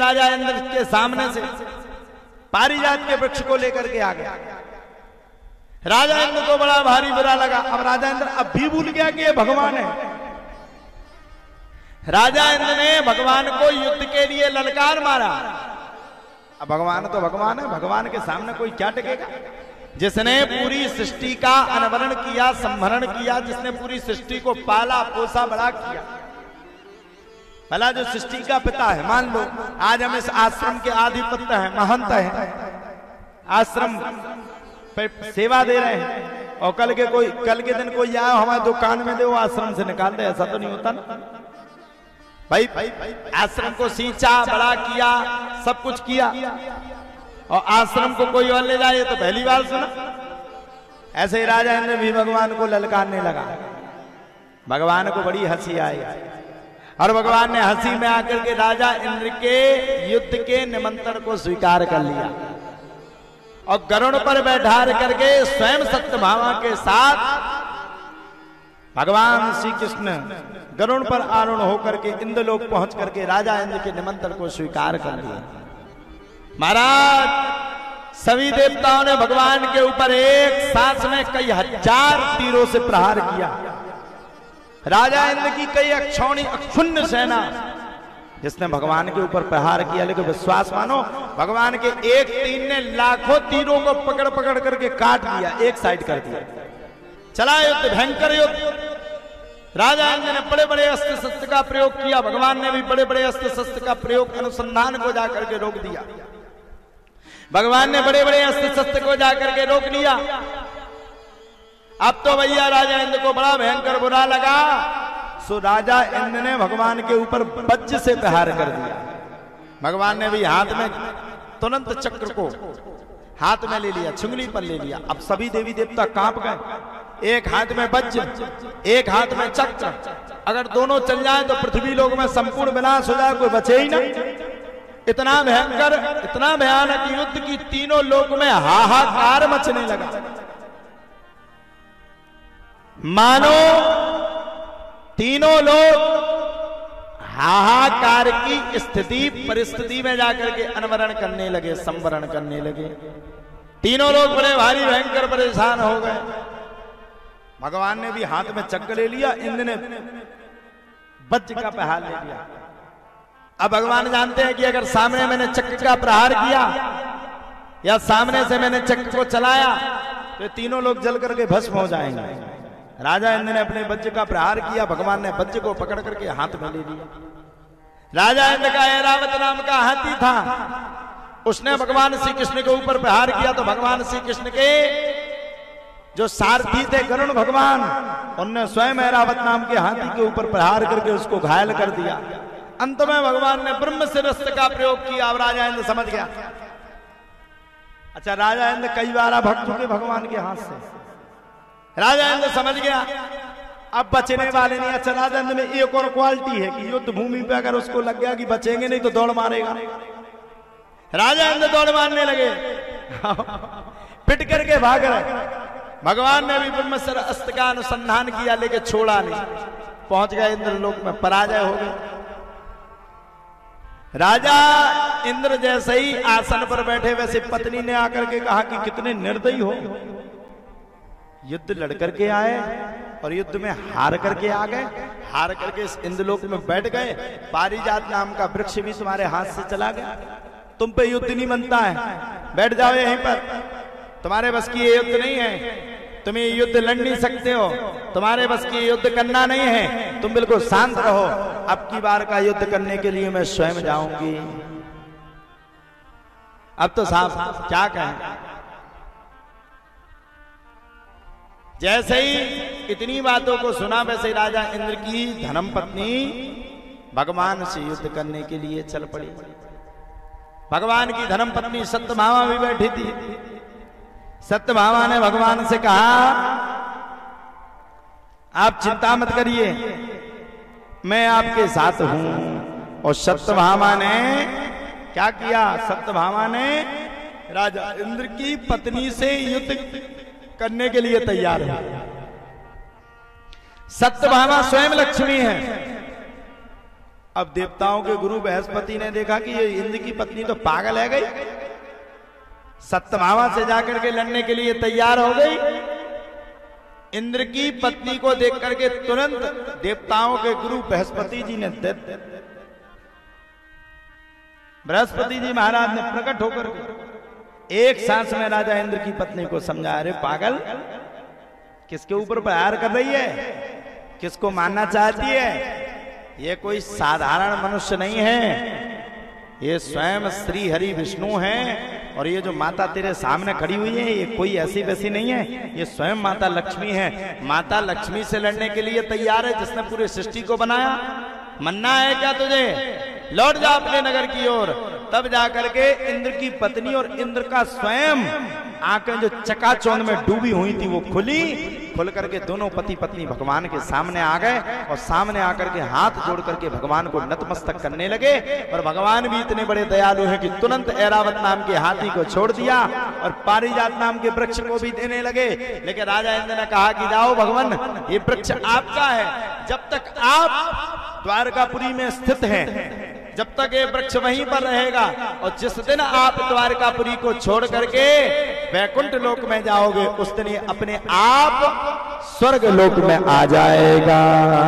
राजा इंद्र के सामने से पारिजात के वृक्ष को लेकर के आ गया। राजा इंद्र को बड़ा भारी बुरा लगा। अब राजा इंद्र अब भी भूल गया कि ये भगवान है। राजा इंद्र ने भगवान को युद्ध के लिए ललकार मारा। अब भगवान तो भगवान है, भगवान के सामने कोई क्या टिकेगा। जिसने पूरी सृष्टि का अनवरण किया, संभरण किया, जिसने पूरी सृष्टि को पाला पोसा बड़ा किया, भला जो सृष्टि का पिता है, मान लो आज हम इस आश्रम के आधिपत्य हैं, महंत हैं, आश्रम पे सेवा दे रहे हैं, और कल के दिन कोई आया हमारे दुकान में दे, वो आश्रम से निकाल दे, ऐसा तो नहीं होता ना भाई। आश्रम को सींचा, बड़ा किया, सब कुछ किया, और आश्रम को कोई और ले जाए तो पहली बार सुना। ऐसे ही राजा इंद्र भी भगवान को ललकारने लगा। भगवान को बड़ी हंसी आई, और भगवान ने हंसी में आकर के राजा इंद्र के युद्ध के निमंत्रण को स्वीकार कर लिया, और गरुड़ पर बैठा करके स्वयं सत्यभामा के साथ भगवान श्री कृष्ण गरुड़ पर आरूढ़ होकर के इंद्रलोक पहुंच करके राजा इंद्र के निमंत्रण को स्वीकार कर लिया। महाराज सभी देवताओं ने भगवान के ऊपर एक सांस में कई हजार तीरों से प्रहार किया। राजा इंद्र की कई अक्षुण्ण सेना जिसने भगवान के ऊपर प्रहार किया, लेकिन विश्वास मानो भगवान के एक तीर ने लाखों तीरों को पकड़ पकड़ करके काट दिया, एक साइड कर दिया। चला युद्ध, भयंकर युद्ध। राजा इंद्र ने बड़े बड़े अस्त्र शस्त्र का प्रयोग किया, भगवान ने भी बड़े बड़े अस्त्र शस्त्र का प्रयोग अनुसंधान को जाकर के रोक दिया। भगवान ने बड़े बड़े अस्त्र शस्त्र को जाकर के रोक लिया। अब तो भैया राजा इंद्र को बड़ा भयंकर बुरा लगा, सो राजा इंद्र ने भगवान के ऊपर वज्र से प्रहार कर दिया। भगवान ने भी हाथ में तुरंत चक्र को हाथ में ले लिया, छुंगली पर ले लिया। अब सभी देवी देवता कांप गए। एक हाथ में वज्र, एक हाथ में चक्र, अगर दोनों चल जाए तो पृथ्वी लोक में संपूर्ण विनाश हो जाए, कोई बचे ही नहीं। इतना भयंकर, इतना भयानक युद्ध की तीनों लोक में हाहाकार मचने लगा। मानो तीनों लोग हाहाकार की स्थिति परिस्थिति में जाकर के अनवरण करने लगे, संवरण करने लगे। तीनों लोग बड़े भारी भयंकर परेशान हो गए। भगवान ने भी हाथ में चक्र ले लिया, इंद्र ने वज्र का प्रहार ले लिया। अब भगवान जानते हैं कि अगर सामने मैंने चक्र का प्रहार किया या सामने से मैंने चक्र को चलाया तो तीनों लोग जल करके भस्म हो जाएंगे। राजा इंद्र ने अपने वज्र का प्रहार किया, भगवान ने वज्र को पकड़ करके हाथ में ले लिया। राजा इंद्र का ऐरावत नाम का हाथी था, उसने भगवान श्री कृष्ण के ऊपर प्रहार किया तो भगवान श्री कृष्ण के जो सारथी थे गरुड़ भगवान, उनने स्वयं ऐरावत नाम के हाथी के ऊपर प्रहार करके उसको घायल कर दिया। अंत में भगवान ने ब्रह्मशिरस्त्र का प्रयोग किया। अब राजा इंद्र समझ गया। अच्छा, राजा इंद्र कई बार भक्त चुके भगवान के हाथ से। राजा इंद्र समझ गया अब बचने वाले नहीं। अच्छा, राजा इंद्र में एक और क्वालिटी है कि युद्ध भूमि पे अगर उसको लग गया कि बचेंगे नहीं तो दौड़ मारेगा। राजा इंद्र दौड़ मारने लगे, पिट करके भाग रहे। भगवान ने भी ब्रह्मशिर अस्त्र का अनुसंधान किया लेकिन छोड़ा नहीं। पहुंच गए इंद्रलोक में, पराजय हो गए। राजा इंद्र जैसे ही आसन पर बैठे वैसे पत्नी ने आकर के कहा कि कितने निर्दयी हो, युद्ध लड़ करके आए और युद्ध में हार करके आ गए, हार करके इस इंद्रलोक में बैठ गए। पारिजात नाम का वृक्ष भी तुम्हारे हाथ से चला गया, तुम पे युद्ध नहीं बनता है, बैठ जाओ यहीं पर, तुम्हारे बस की ये युद्ध नहीं है, तुम ये युद्ध लड़ नहीं सकते हो, तुम्हारे बस की युद्ध करना नहीं है, तुम बिल्कुल शांत रहो, अब की बार का युद्ध करने के लिए मैं स्वयं जाऊंगी। अब तो साहब क्या कहें। जैसे ही इतनी बातों को सुना वैसे राजा इंद्र की धर्मपत्नी भगवान से युद्ध करने के लिए चल पड़ी। भगवान की धर्मपत्नी सत्यभामा भी बैठी थी। सत्यभामा ने भगवान से कहा आप चिंता मत करिए, मैं आपके साथ हूं। और सत्यभामा ने क्या किया, सत्यभामा ने राजा इंद्र की पत्नी से युद्ध करने के लिए तैयार है। सत्यभामा स्वयं लक्ष्मी है अब देवताओं के गुरु बृहस्पति ने देखा कि ये इंद्र की पत्नी तो पागल है गई, सत्यभामा से जाकर के लड़ने के लिए तैयार हो गई। इंद्र की पत्नी को देख करके तुरंत देवताओं के गुरु बृहस्पति जी ने बृहस्पति जी महाराज ने प्रकट होकर एक सांस में राजा इंद्र की पत्नी को समझा, अरे पागल, किसके ऊपर प्रहार कर रही है, किसको मानना चाहती है? ये कोई साधारण मनुष्य नहीं है, ये स्वयं श्री हरि विष्णु हैं। और ये जो माता तेरे सामने खड़ी हुई है, ये कोई ऐसी वैसी नहीं है, ये स्वयं माता लक्ष्मी है। माता लक्ष्मी से लड़ने के लिए तैयार है, जिसने पूरी सृष्टि को बनाया। मन्ना है क्या तुझे? लौट जा अपने नगर की ओर। तब जाकर के इंद्र की पत्नी और इंद्र का स्वयं आंखें जो चकाचौंध में डूबी हुई थी वो खुल करके दोनों पति पत्नी भगवान के सामने आ गए और सामने आकर के हाथ जोड़ करके भगवान को नतमस्तक करने लगे। और भगवान भी इतने बड़े दयालु हैं कि तुरंत ऐरावत नाम के हाथी को छोड़ दिया और पारिजात नाम के वृक्ष को भी देने लगे। लेकिन राजा इंद्र ने कहा कि जाओ भगवान, ये वृक्ष आपका है, जब तक आप द्वारकापुरी में स्थित हैं जब तक ये वृक्ष वहीं पर रहेगा, और जिस दिन आप द्वारकापुरी को छोड़ करके वैकुंठ लोक में जाओगे, उस दिन ये अपने आप स्वर्ग लोक में आ जाएगा।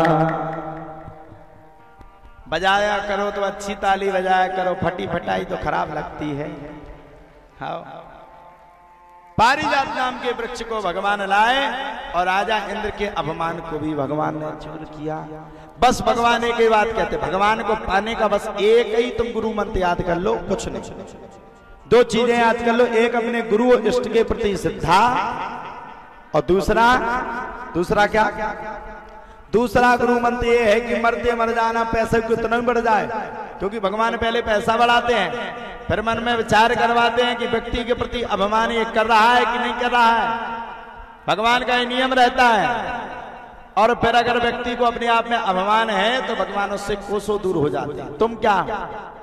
बजाया करो तो अच्छी ताली बजाया करो, फटी फटाई तो खराब लगती है। हाँ, पारिजात नाम के वृक्ष को भगवान लाए और राजा इंद्र के अपमान को भी भगवान ने दूर किया। बस भगवान एक ही बात कहते, भगवान को पाने का बस एक ही तुम गुरु मंत्र याद कर लो, कुछ नहीं। दो चीजें याद कर लो, एक अपने गुरु और इष्ट के प्रति श्रद्धा, और दूसरा क्या? दूसरा गुरु मंत्र ये है कि मरते मर जाना, पैसे को इतना बढ़ जाए। क्योंकि भगवान पहले पैसा बढ़ाते हैं, फिर मन में विचार करवाते हैं कि व्यक्ति के प्रति अभिमान ये कर रहा है कि नहीं कर रहा है। भगवान का ये नियम रहता है। और फिर अगर व्यक्ति को अपने आप में अभिमान है तो भगवान उससे कोसों दूर हो जाते हैं। तुम क्या